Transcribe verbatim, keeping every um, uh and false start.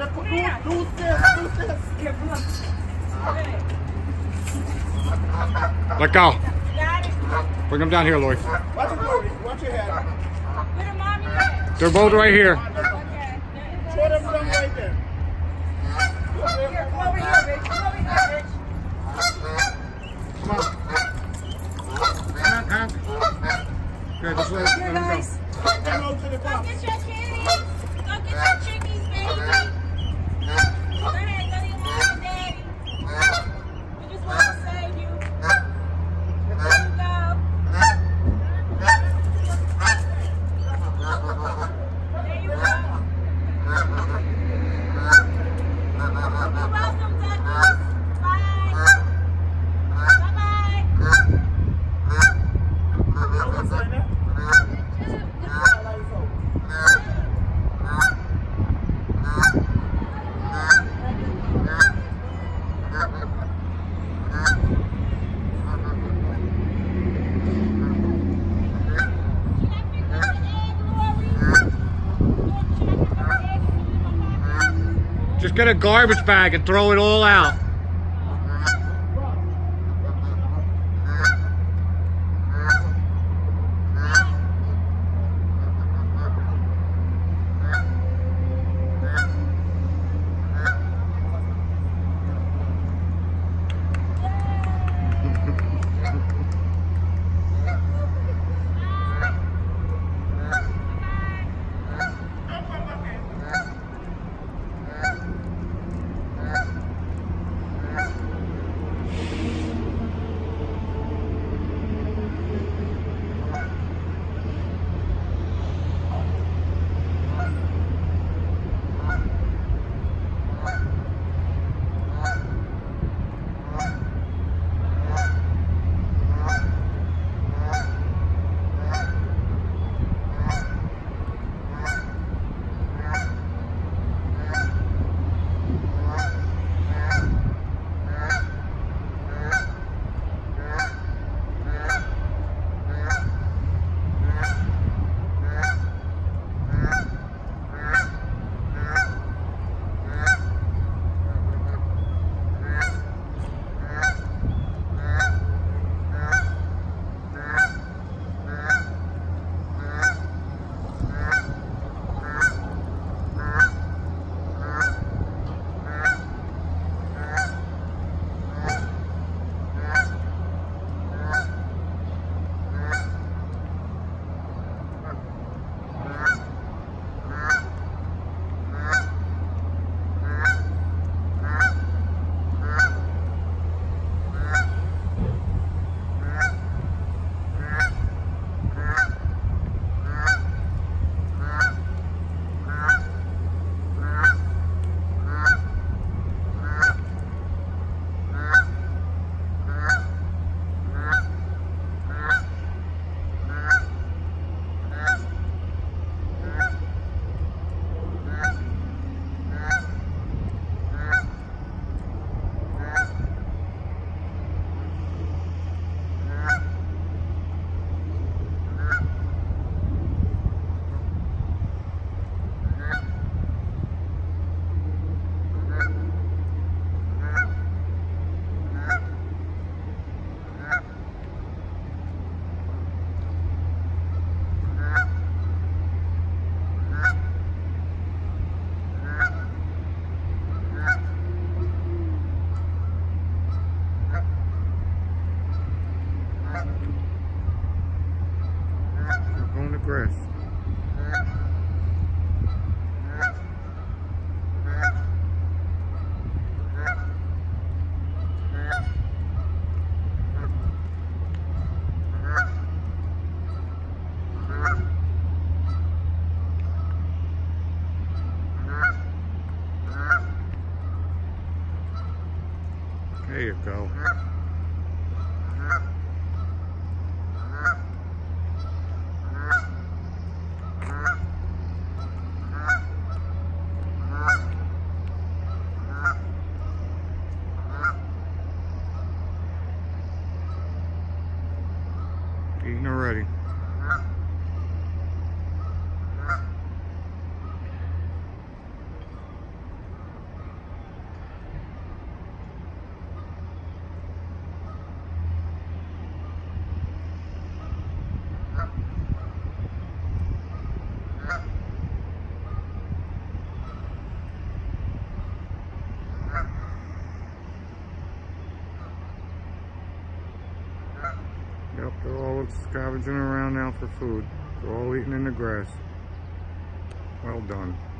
Do this, do this. Let go. Got it. Bring them down here, Lloyd. Watch it, Lori. Watch your head. Where the mommy at? They're both right here. Okay. Show them some right there. Here, come over here, bitch. Come over here, bitch. Come on. Come on, Hank. Good, just let, Here, let them guys. go. Go to the Go box. get your kitties. Go get your chickies, baby. Go ahead, go to your mom and daddy. We just want to save you. There you go. There you go. You're welcome, Douglas. Bye. Bye-bye. What's that now? Just get a garbage bag and throw it all out. Chris. There you go. Eating already. Yep, they're all scavenging around now for food. They're all eating in the grass. Well done.